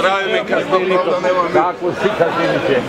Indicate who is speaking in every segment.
Speaker 1: Pravi mi kaznilnikom, kako si kaznilnike.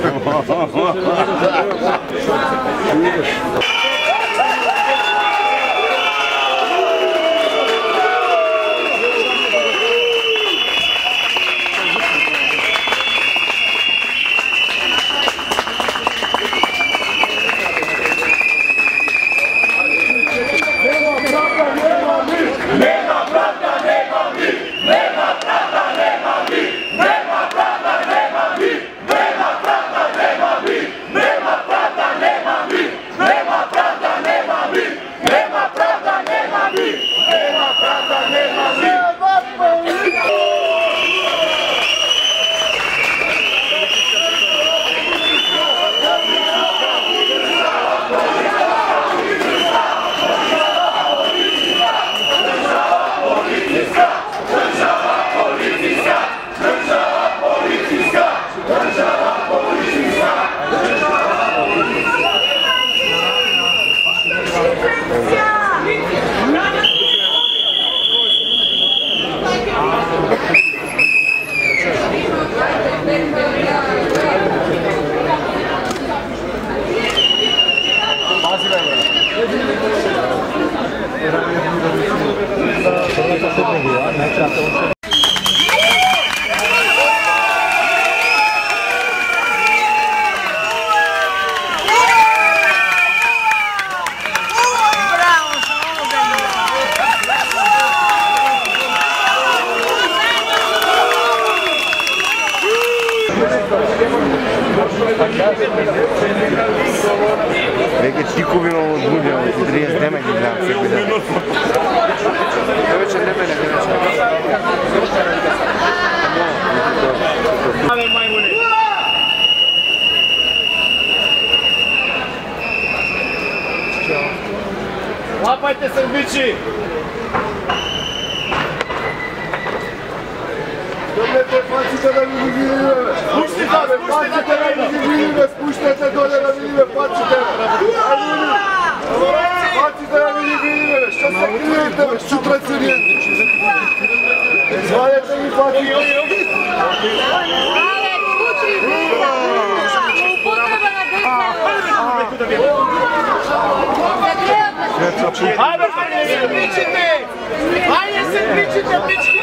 Speaker 2: Веќе чикови во луѓе, од 30 дена ги гледам секој ден. Веќе не мене,
Speaker 3: Лапајте сърбичи!
Speaker 4: Донете паците да ми ги видиме! Пуштите да ми ги видиме! Спуштете доле да видиме паците! Паците да ми ги видиме! Што се криете, бе? Шутраци ние! Звадете ми паците!
Speaker 5: Але, чутри вида! Употреба на деца!
Speaker 3: Хайде, сърбичите! Хайде, сърбичите, пички!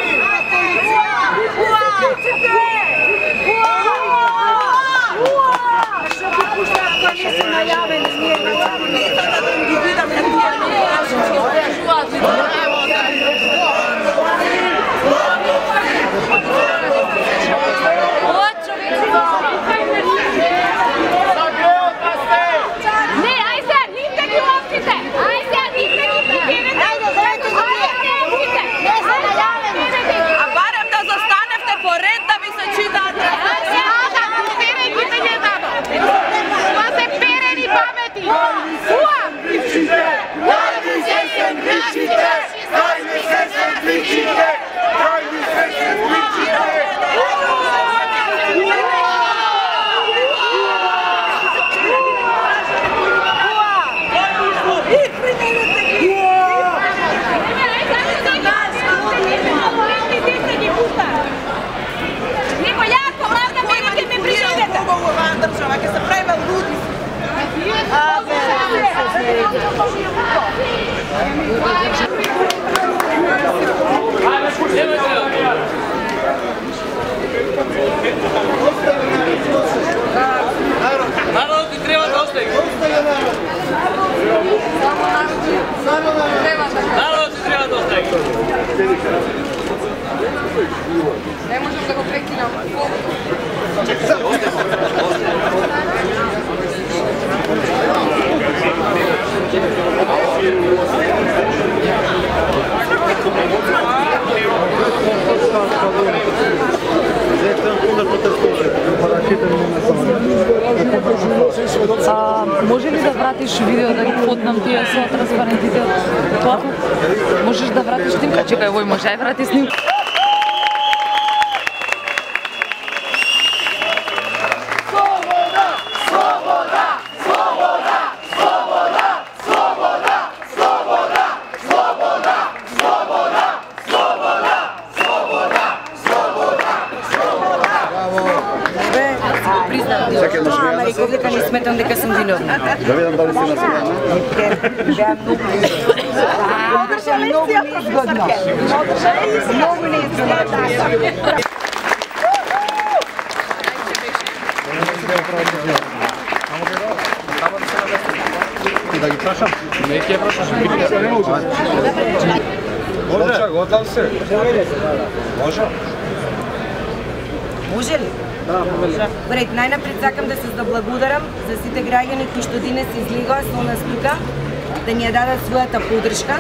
Speaker 3: Народ ти треба да остане. Народ ти треба да остане.
Speaker 5: Не можем да го прекинам.
Speaker 6: Може ли да вратиш видео да ги потнам тие со транспарентите од тоа? Можеш да вратиш снимка? Чекај, овој може да врати снимка.
Speaker 4: Sloboda!
Speaker 7: тоа, ама реков дека не сметам дека сум виновна.
Speaker 4: Да видам дали си насмејана.
Speaker 7: Беа многу неизгодно. Многу неизгодно.
Speaker 4: Да ги прашам?
Speaker 2: Не ќе прашаш.
Speaker 4: Може, готов се. Може?
Speaker 7: Може ли? Да, може. Бред, најнапред сакам да се заблагодарам за сите граѓани кои што денес излегоа со нас тука, да ни ја дадат својата поддршка.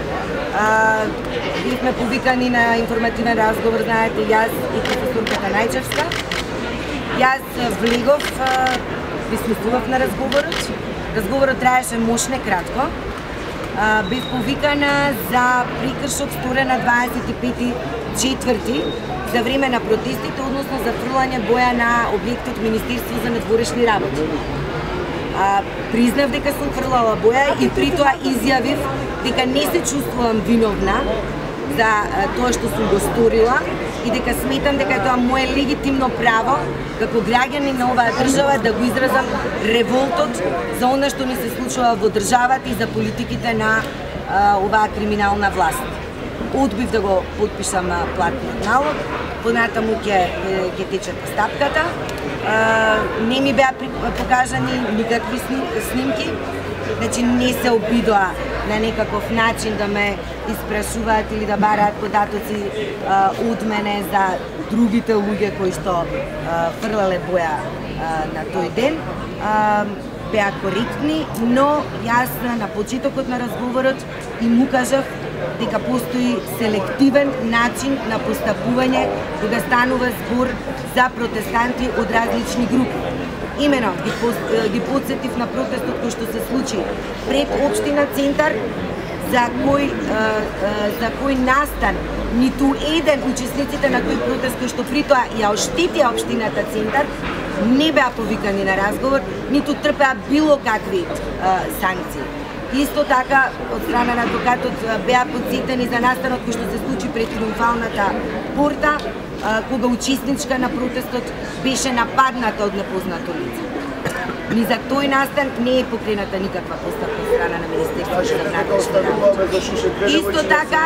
Speaker 7: Бивме повикани на информативен разговор, знаете, јас и професорката Најчевска. Јас влегов, присуствував на разговорот. Разговорот траеше мошне кратко. Бев повикана за прекршок сторен на 25.4. за време на протестите, односно за фрлање боја на објектот Министерство за надворешни работи. Признав дека сум фрлала боја и при тоа изјавив дека не се чувствувам виновна за тоа што сум го сторила и дека сметам дека е тоа мое легитимно право како граѓани на оваа држава да го изразам револтот за она што ни се случува во државата и за политиките на оваа криминална власт. Одбив да го подпишам платниот налог, понатаму ќе тече постапката. Не ми беа покажани никакви снимки, значи не се обидоа на некаков начин да ме испрашуваат или да бараат податоци од мене за другите луѓе кои што фрлале боја на тој ден. Беа коректни, но јас на почетокот на разговорот им укажав дека постои селективен начин на постапување кога станува збор за протестанти од различни групи. Имено ги подсетив на протестот кој што се случи пред општина Центар, за кој настан ниту еден учесниците на тој протест кој што при тоа ја оштетија општината Центар не беа повикани на разговор, ниту трпеа било какви санкции. Исто така, од страна на адвокатот беа подсетени за настанот кој што се случи пред Триумфалната порта, кога учесничка на протестот беше нападната од непознато лице. Ни за тој настан не е покрената никаква постапка од страна на Министерството за внатрешни работи. Исто така,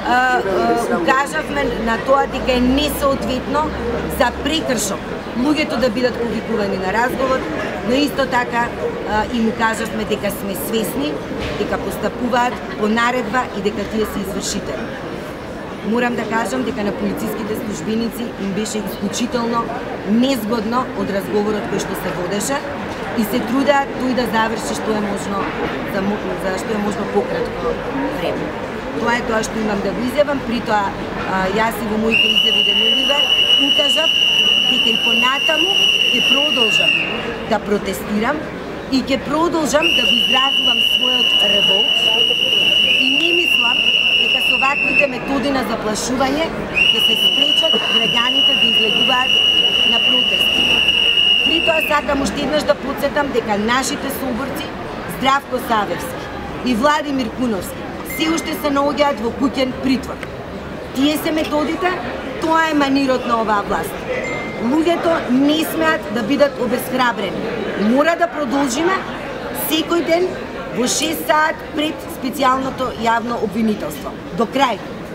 Speaker 7: укажавме на тоа дека е несоодветно за прекршок луѓето да бидат повикувани на разговор, но исто така им укажавме дека сме свесни, дека постапуваат по наредба и дека тие се извршители. Морам да кажам дека на полициските службеници им беше исклучително незгодно од разговорот кој што се водеше и се трудеат тој да заврши што е можно за што е можно пократко време. Тоа е тоа што имам да го изјавам, при тоа јас и во моите изјави денеливе укажав дека и понатаму ќе продолжам да протестирам и ќе продолжам да го изразувам својот револт и не мислам дека со ваквите методи на заплашување да се спречат граѓаните да излегуваат на протести. При тоа сакам уште еднаш да потсетам дека нашите соборци Здравко Савевски и Владимир Куновски се уште се наоѓаат во куќен притвор. Тие се методите, тоа е манирот на оваа власт. Луѓето не смеат да бидат обесхрабрени. Мора да продолжиме секој ден во 6 саат пред специјалното јавно обвинителство. До крај!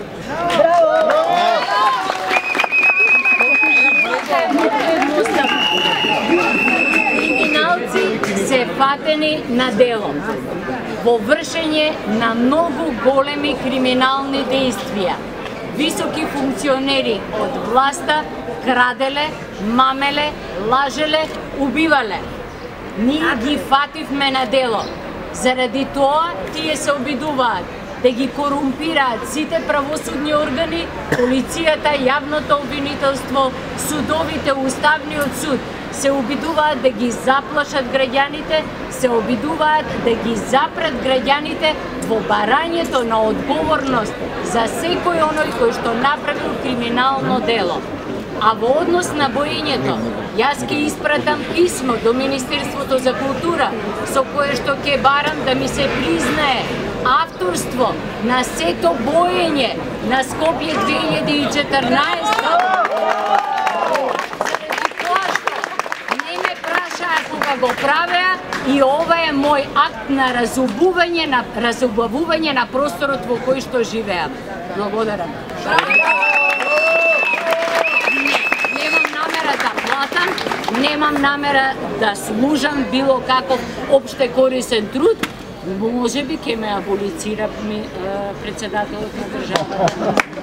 Speaker 8: Криминалци се фатени на дело во вршење на многу големи криминални дејствија. Високи функционери од власта краделе, мамеле, лажеле, убивале. Ние ги фативме на дело. Заради тоа тие се обидуваат да ги корумпираат сите правосудни органи, полицијата, јавното обвинителство, судовите, уставниот суд. Се обидуваат да ги заплашат граѓаните, се обидуваат да ги запрат граѓаните во барањето на одговорност за секој оној кој што направил криминално дело. А во однос на боењето, јас ќе испратам писмо до Министерството за култура со кое што ќе барам да ми се признае авторство на сето боење на Скопје 2014. да го правеа и ова е мој акт на разубавување на просторот во кој што живеам. Благодарам. Немам намера да платам, немам намера да служам било каков опште корисен труд. Може би ќе ме аболицира председателот на државата.